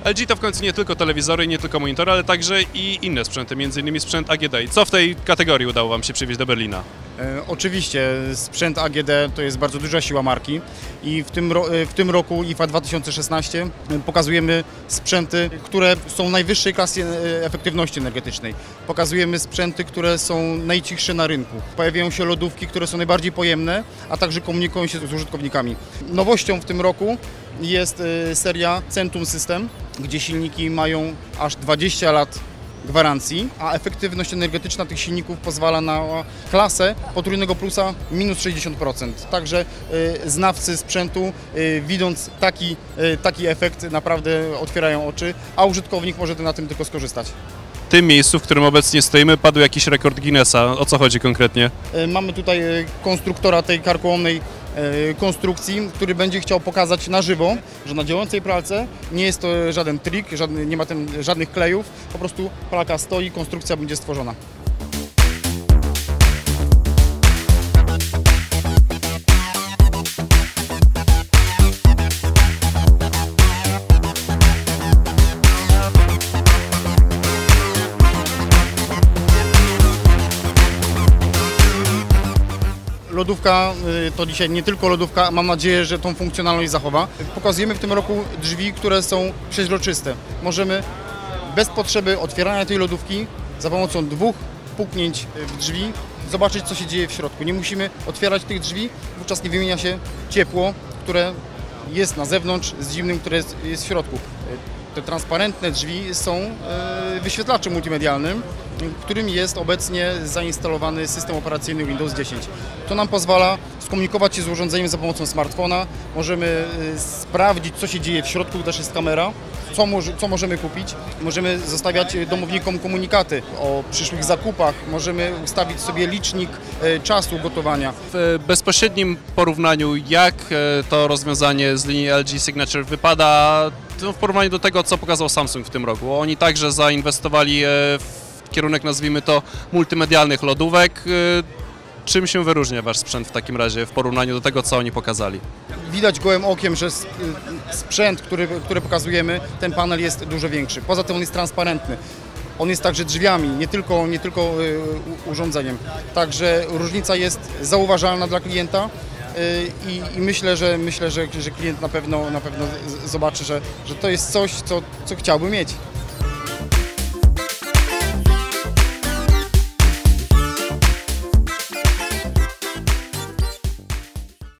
LG to w końcu nie tylko telewizory, nie tylko monitory, ale także i inne sprzęty, m.in. sprzęt AGD. Co w tej kategorii udało Wam się przywieźć do Berlina? Oczywiście sprzęt AGD to jest bardzo duża siła marki i w tym roku IFA 2016 pokazujemy sprzęty, które są w najwyższej klasie efektywności energetycznej. Pokazujemy sprzęty, które są najcichsze na rynku. Pojawiają się lodówki, które są najbardziej pojemne, a także komunikują się z użytkownikami. Nowością w tym roku jest seria Centum System, gdzie silniki mają aż 20 lat gwarancji, a efektywność energetyczna tych silników pozwala na klasę potrójnego plusa minus 60%. Także znawcy sprzętu, widząc taki efekt, naprawdę otwierają oczy, a użytkownik może na tym tylko skorzystać. W tym miejscu, w którym obecnie stoimy, padł jakiś rekord Guinnessa. O co chodzi konkretnie? Mamy tutaj konstruktora tej karkołomnej konstrukcji, który będzie chciał pokazać na żywo, że na działającej pralce nie jest to żaden trik, nie ma tam żadnych klejów, po prostu pralka stoi, konstrukcja będzie stworzona. Lodówka to dzisiaj nie tylko lodówka, mam nadzieję, że tą funkcjonalność zachowa. Pokazujemy w tym roku drzwi, które są przeźroczyste. Możemy bez potrzeby otwierania tej lodówki za pomocą 2 puknięć w drzwi zobaczyć, co się dzieje w środku. Nie musimy otwierać tych drzwi, wówczas nie wymienia się ciepło, które jest na zewnątrz z zimnym, które jest w środku. Te transparentne drzwi są wyświetlaczem multimedialnym, w którym jest obecnie zainstalowany system operacyjny Windows 10. To nam pozwala skomunikować się z urządzeniem za pomocą smartfona. Możemy sprawdzić, co się dzieje w środku, też jest kamera, co możemy kupić. Możemy zostawiać domownikom komunikaty o przyszłych zakupach. Możemy ustawić sobie licznik czasu gotowania. W bezpośrednim porównaniu, jak to rozwiązanie z linii LG Signature wypada w porównaniu do tego, co pokazał Samsung w tym roku? Oni także zainwestowali w kierunek, nazwijmy to, multimedialnych lodówek. Czym się wyróżnia Wasz sprzęt w takim razie w porównaniu do tego, co oni pokazali? Widać gołym okiem, że sprzęt, który pokazujemy, ten panel jest dużo większy. Poza tym on jest transparentny. On jest także drzwiami, nie tylko urządzeniem. Także różnica jest zauważalna dla klienta i myślę, że klient na pewno zobaczy, że to jest coś, co chciałby mieć.